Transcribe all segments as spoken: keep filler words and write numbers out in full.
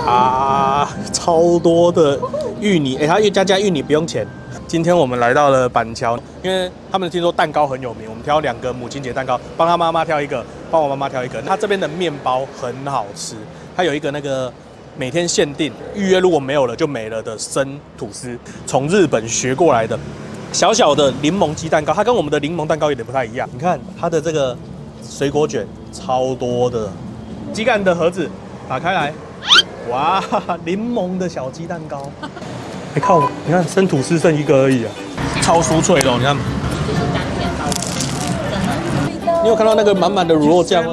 哇，超多的芋泥，哎、欸，它加加芋泥不用钱。今天我们来到了板桥，因为他们听说蛋糕很有名，我们挑两个母亲节蛋糕，帮他妈妈挑一个，帮我妈妈挑一个。他这边的面包很好吃，它有一个那个每天限定，预约如果没有了就没了的生吐司，从日本学过来的。小小的柠檬鸡蛋糕，它跟我们的柠檬蛋糕有点不太一样。你看它的这个水果卷超多的，鸡蛋的盒子打开来，哇，柠檬的小鸡蛋糕。哎、欸、靠！你看生吐司剩一个而已啊，超酥脆的、哦，你看。你有看到那个满满的乳酪酱吗？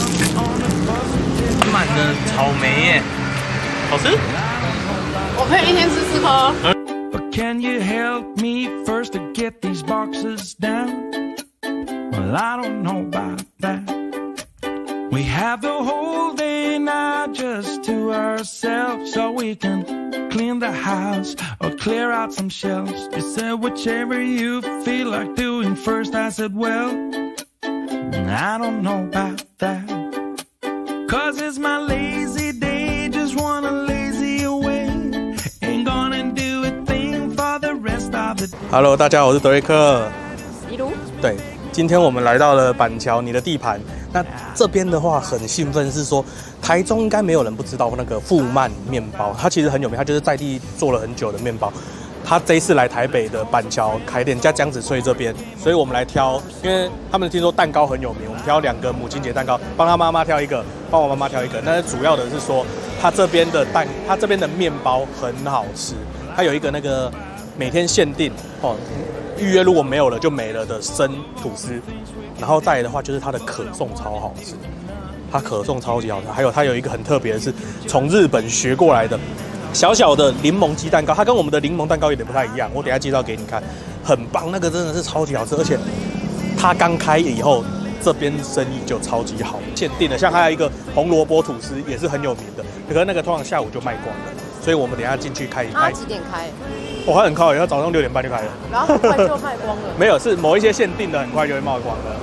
满满的草莓耶，好吃。 我可以一天吃四颗。 Can you help me first to get these boxes down? Well, I don't know about that. We have the whole day now just to ourselves, so we can clean the house or clear out some shelves. You said whichever you feel like doing first. I said, well, I don't know about that. Cause it's my lazy day, just wanna lazy away. Ain't gonna do it. Hello， 大家好，我是德瑞克。 一路。 对，今天我们来到了板桥，你的地盘。那这边的话很兴奋，是说台中应该没有人不知道那个富曼面包，它其实很有名，它就是在地做了很久的面包。他这一次来台北的板桥开店，在江子翠这边，所以我们来挑，因为他们听说蛋糕很有名，我们挑两个母亲节蛋糕，帮他妈妈挑一个，帮我妈妈挑一个。但是主要的是说，他这边的蛋，他这边的面包很好吃，它有一个那个。每天限定哦，预约如果没有了就没了的生吐司，然后再来的话就是它的可颂超好吃，它可颂超级好吃，还有它有一个很特别的是从日本学过来的小小的柠檬鸡蛋糕，它跟我们的柠檬蛋糕有点不太一样，我等一下介绍给你看，很棒，那个真的是超级好吃，而且它刚开以后这边生意就超级好，限定的，像还有一个红萝卜吐司也是很有名的，可是那个通常下午就卖光了，所以我们等一下进去开一开。 它几点开？ 我、哦、还很快，它早上六点半就开了， 然后很快就卖光了。 没有，是某一些限定的，很快就会卖光了。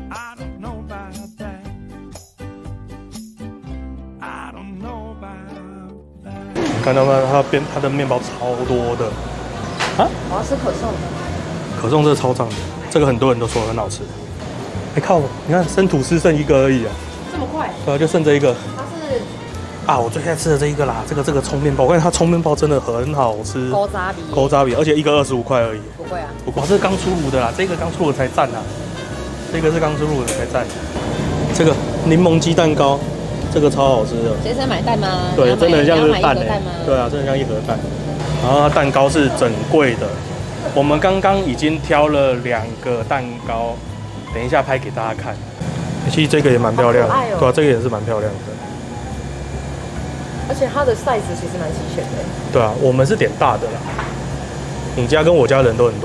你看到吗？它边它的面包超多的啊！ 我要吃可颂。 可颂这个超赞的，这个很多人都说很好吃。哎、欸、靠！你看生吐司剩一个而已啊。 这么快？ 对啊，就剩这一个。 它是。 啊，我最爱吃的这一个啦，这个这个葱面包，我感觉它葱面包真的很好吃， 勾扎比， 勾扎比，而且一个二十五块而已。 不贵啊， 哇，这是刚出炉的啦，这个刚出炉才赞啊，这个是刚出炉的才赞。这个柠檬鸡蛋糕，这个超好吃的。 先生买蛋吗？ 对，真的很像是蛋诶、 欸。 对啊，真的像一盒蛋。然后它蛋糕是整柜的，我们刚刚已经挑了两个蛋糕，等一下拍给大家看。其实这个也蛮漂亮的，哦、对啊，这个也是蛮漂亮的。 而且它的 size 其实蛮齐全的。 对啊，我们是点大的啦。你家跟我家人都很多。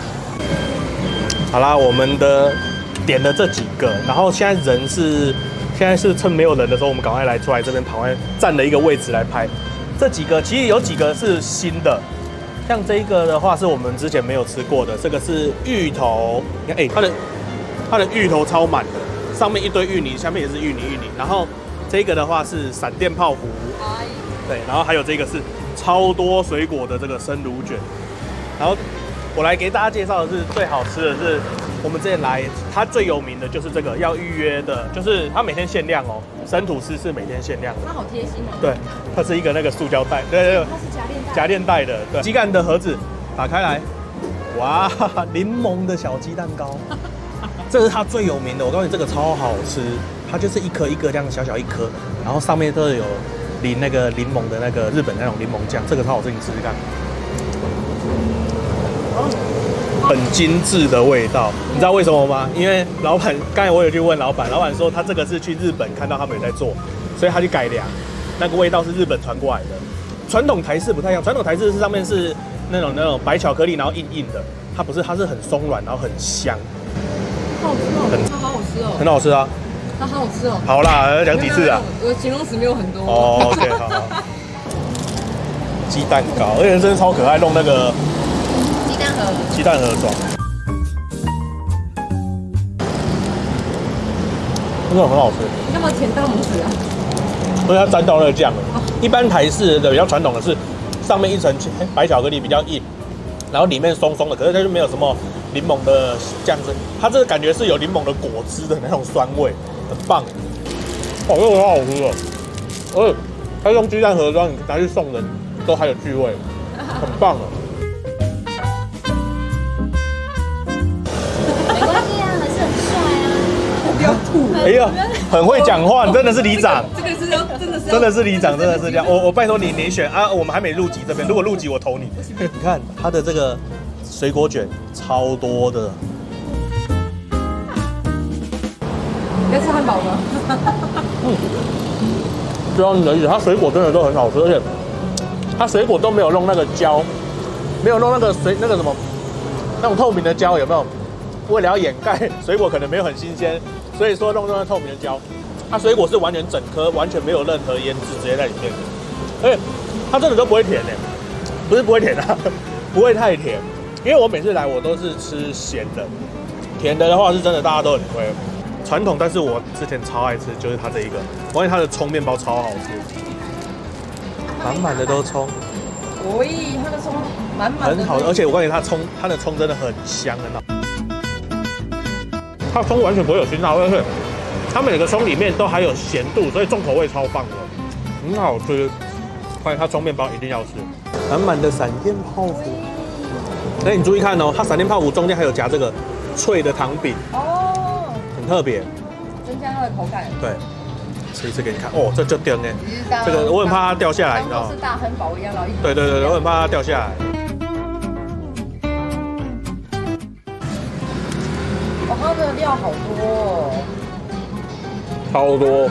好啦，我们的点了这几个，然后现在人是现在是趁没有人的时候，我们赶快来出来这边旁边占了一个位置来拍。这几个其实有几个是新的，像这一个的话是我们之前没有吃过的，这个是芋头。你看，哎、欸，它的它的芋头超满的，上面一堆芋泥，下面也是芋泥芋泥，然后。这个的话是闪电泡芙，对，然后还有这个是超多水果的这个生乳卷，然后我来给大家介绍的是最好吃的是我们之前来，它最有名的就是这个要预约的，就是它每天限量哦，生吐司是每天限量的， 它好贴心哦， 对，它是一个那个塑胶袋，对对对， 它是夹链袋， 夹链袋的，对，鸡蛋的盒子打开来，哇，柠檬的小鸡蛋糕。这是它最有名的，我告诉你，这个超好吃，它就是一颗一个这样小小一颗，然后上面都有淋那个柠檬的那个日本那种柠檬酱，这个超好吃，你试试看。很精致的味道，你知道为什么吗？因为老板刚才我有去问老板，老板说他这个是去日本看到他们有在做，所以他去改良，那个味道是日本传过来的。传统台式不太一样，传统台式是上面是那种那种白巧克力，然后硬硬的，它不是，它是很松软，然后很香。 好吃哦，很它好好吃哦， 很好吃啊， 它好好吃哦。 好啦，讲几次啊？ 我的形容词没有很多。 哦 ，OK， 好好。鸡蛋糕，而且真的超可爱，弄那个鸡蛋盒， 鸡蛋盒装，真的很好吃。 你干嘛舔大拇指啊？ 因为它沾到那个酱了。一般台式的比较传统的是，上面一层白巧克力比较硬，然后里面松松的，可是它就没有什么柠檬的酱汁，它这个感觉是有柠檬的果汁的那种酸味，很棒。哦，这个很好吃哦，而且它用鸡蛋盒装，你拿去送人都还有趣味，很棒哦。 没关系啊，还是很帅啊。 不要吐。 哎呀，很会讲话，你真的是里长。 这个是要真的是真的是里长，真的是这样。我我拜托你，你选啊，我们还没入籍这边，如果入籍我投你。你看它的这个水果卷超多的。 你要吃汉堡吗？ 嗯，不要你的意思，它水果真的都很好吃，而且它水果都没有弄那个胶，没有弄那个水那个什么那种透明的胶，有没有？为了要掩盖水果可能没有很新鲜，所以说弄那个透明的胶。它水果是完全整颗，完全没有任何腌制，直接在里面。而且它真的都不会甜诶，不是不会甜啊，不会太甜。因为我每次来我都是吃咸的，甜的的话是真的大家都很推。传统，但是我之前超爱吃，就是它这一个，我发现它的葱面包超好吃，满满的都葱， 喂，它的葱满满的， 很好，而且我告诉你，它葱，它的葱真的很香，很好。它葱完全不会有腥辣味，而且它每个葱里面都还有咸度，所以重口味超棒的，很好吃。欢迎它葱面包一定要吃，满满的闪电泡芙。哎，你注意看哦，它闪电泡芙中间还有夹这个脆的糖饼。 哦， 很特别， 增加它的口感。 对，吃一次给你看。哦，这就掉呢。这个我很怕它掉下来，你知道吗？ 是大汉堡一样，然后一对对对，我很怕它掉下来。 哦，它的料好多哦。 超多。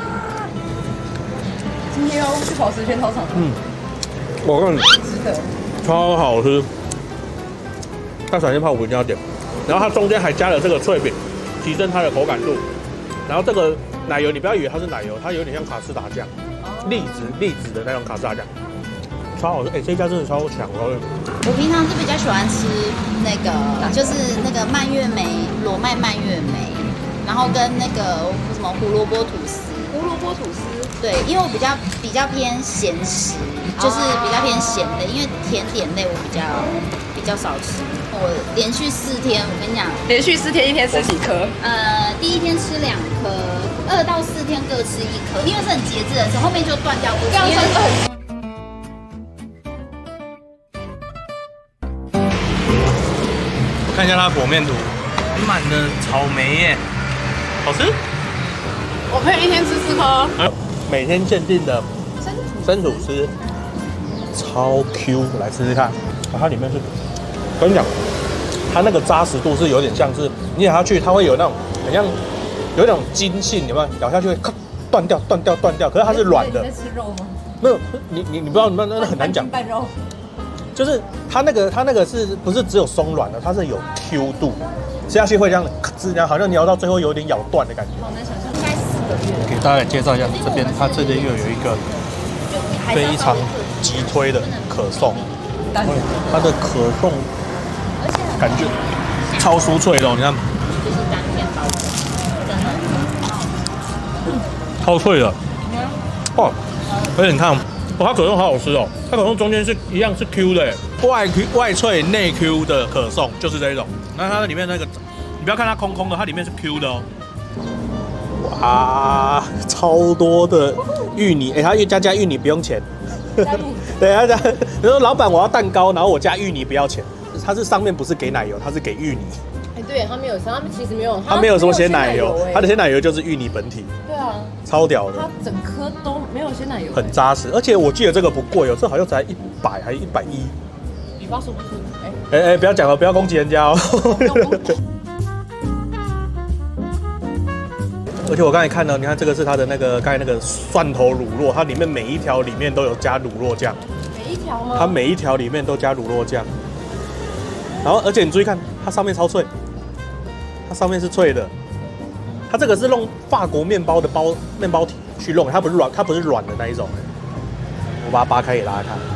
今天要去跑十圈操场。 嗯，我看值得。 超好吃。它闪电泡芙一定要点，然后它中间还加了这个脆饼。提升它的口感度，然后这个奶油你不要以为它是奶油，它有点像卡士达酱，栗子栗子的那种卡士达酱，超好吃。哎、欸，这家真的超强哦！ 我平常是比较喜欢吃那个，就是那个蔓越莓裸麦蔓越莓，然后跟那个什么胡萝卜吐司。 胡萝卜吐司。 对，因为我比较比较偏咸食，就是比较偏咸的，因为甜点类我比较比较少吃。我连续四天，我跟你讲， 连续四天，一天吃几颗？ 呃，第一天吃两颗，二到四天各吃一颗，因为是很节制的时候，后面就断掉不吃。因为看一下它的剖面图，满满的草莓耶，好吃。 我可以一天吃四颗。 哎，每天限定的生吐司，超 Q， 来吃吃看。啊、它里面是，我跟你讲。它那个扎实度是有点像是你咬下去，它会有那种很像有一种筋性，有没有？咬下去会咔断掉、断掉、断掉。可是它是软的。 你在吃肉吗？ 没有，你你你不知道，那那很难讲。 半肉。 就是它那个它那个是不是只有松软的？它是有 Q 度，吃下去会这样咔吱，然后好像咬到最后有点咬断的感觉。 好难想象，应该四个月。 给大家介绍一下，这边它这边又有一个非常急推的可颂，它的可颂。感觉超酥脆的、哦，你看， 就是单片包的，真的， 超脆的，哦，而且你看，哦，它可颂好好吃哦，它可颂中间是一样是 Q 的，外 Q 外脆内 Q 的可颂就是这一种，那它里面那个，你不要看它空空的，它里面是 Q 的哦，哇，超多的芋泥，哎、欸，它加加芋泥不用钱，对，它加，比如说老板我要蛋糕，然后我加芋泥不要钱。它是上面不是给奶油，它是给芋泥。 哎，对，它没有，它其实没有， 它没有什么鲜奶油，它的鲜奶油就是芋泥本体。 对啊， 超屌的。 它整颗都没有鲜奶油， 很扎实，而且我记得这个不贵哦，这好像才一百还一百一。 你告诉我是，哎哎哎，不要讲了，不要攻击人家哦。而且我刚才看到，你看这个是它的那个刚才那个蒜头乳酪，它里面每一条里面都有加乳酪酱。 每一条吗？ 它每一条里面都加乳酪酱。然后，而且你注意看，它上面超脆，它上面是脆的。它这个是用法国面包的包面包体去弄，它不是软，它不是软的那一种。我把它扒开给大家看。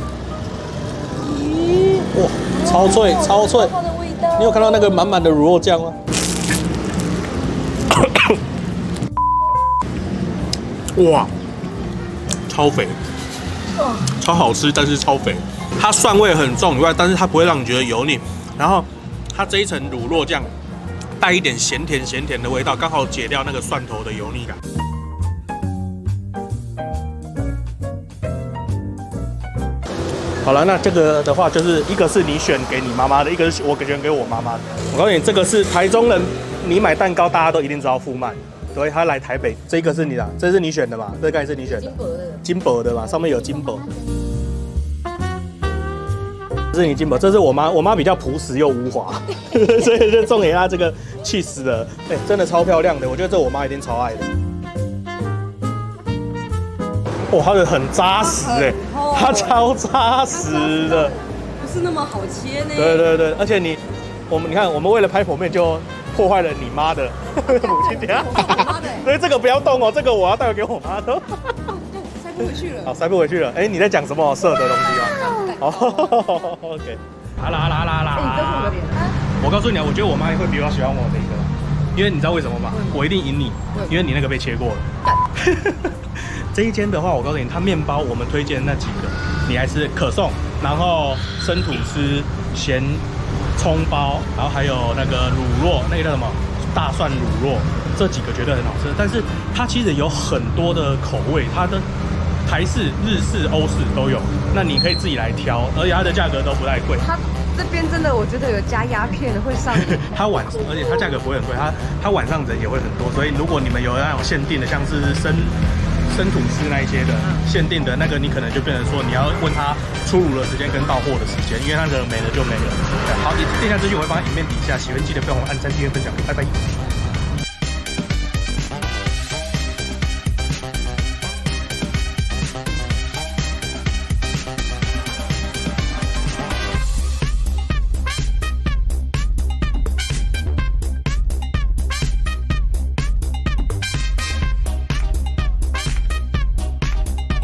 咦，哇，超脆，超脆！ 它的味道。 你有看到那个满满的乳酪酱吗？哇， 超肥，超好吃，但是超肥。它蒜味很重以外，但是它不会让你觉得油腻。然后它这一层乳酪酱带一点咸甜咸甜的味道，刚好解掉那个蒜头的油腻感。好了，那这个的话就是一个是你选给你妈妈的，一个是我选给我妈妈的。我告诉你，这个是台中人，你买蛋糕大家都一定知道富曼，所以他来台北，这个是你的，这是你选的嘛？这个是你选的，金箔的，金箔的嘛，上面有金箔。这是你金箔，这是我妈，我妈比较朴实又无华，所以就送给她这个气死了，哎、欸，真的超漂亮的，我觉得这我妈一定超爱的。哇，它的很扎实哎，它超扎实的， 不是那么好切呢。 对对对，而且你，我们你看，我们为了拍剖面就破坏了你妈的母亲节，所以这个不要动哦，这个我要带给我妈的。 塞不回去了。 好，塞不回去了。哎、欸，你在讲什么色的东西吗？哦 ，OK。好啦好啦好啦好啦。你告诉我的脸。我告诉你啊，我觉得我妈会比较喜欢我那个，因为你知道为什么吗？我一定赢你，因为你那个被切过了。这一间的话，我告诉你，它面包我们推荐那几个，你还是可颂，然后生吐司、咸葱包，然后还有那个乳酪，那个叫什么大蒜乳酪，这几个绝对很好吃。但是它其实有很多的口味，它的台式、日式、欧式都有，那你可以自己来挑，而且它的价格都不太贵。 它这边真的，我觉得有加鸦片的会上瘾。 它晚，而且它价格不会很贵，它它晚上人也会很多，所以如果你们有那种限定的，像是生生吐司那一些的限定的那个，你可能就变成说你要问他出炉的时间跟到货的时间，因为那个没了就没了。好，以店家资讯我会放在影片底下，喜欢记得不要忘了按赞、订阅、分享，拜拜。